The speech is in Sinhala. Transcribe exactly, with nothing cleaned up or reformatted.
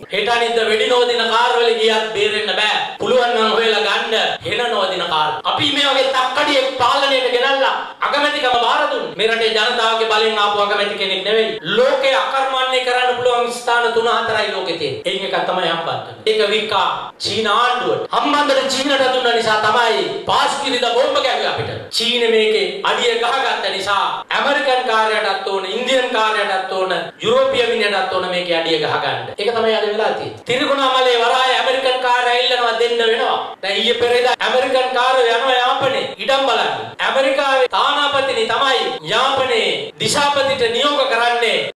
හෙට අනිද්ද වෙඩි නෝදින කාර් වල ගියත් බේරෙන්න බෑ. පුළුවන් නම් හොයලා ගන්න හෙන නෝදින කාර්. අපි මේ වගේ තක්කඩියෙක් පාලනයට ගෙනල්ලා අගමැතිකම බාර දුන්නේ. මේ රටේ ජනතාවගේ බලෙන් ආපු අගමැති කෙනෙක් නෙවෙයි. ලෝකේ අකර්මණ්‍ය කරන්න පුළුවන් ස්ථාන තුන හතරයි ලෝකේ තියෙන්නේ. ඒකෙන් එකක් තමයි හම්බන්තොට. ඒක වික්කා චීන ආණ්ඩුවට. හම්බන්තොට චීනට දුන්න නිසා තමයි පාස්කිරිද බෝම්බ ගැහුවේ අපිට. චීන මේකේ අඩිය ගහගත්ත නිසා ඇමරිකන් කාර්යයටත් ඕන, ඉන්දියන් කාර්යයටත් ඕන, යුරෝපීය මිනිහටත් ඕන මේකේ අඩිය ගහගන්න. ඒක තමයි අද වෙලා තියෙන්නේ. තිරිකුණාමලේ වරාය ඇමරිකන් කාර්ය ඇවිල්ලා දෙන්න වෙනවා. දැන් ඊයේ පෙරේද ඇමරිකන් කාර්ය යනවා යාපනේ. ඉඩම් බලන්න. ඇමරිකාවේ තානාපතිනි තමයි යාපනේ දිශාපතිට නියෝග කරන්නේ.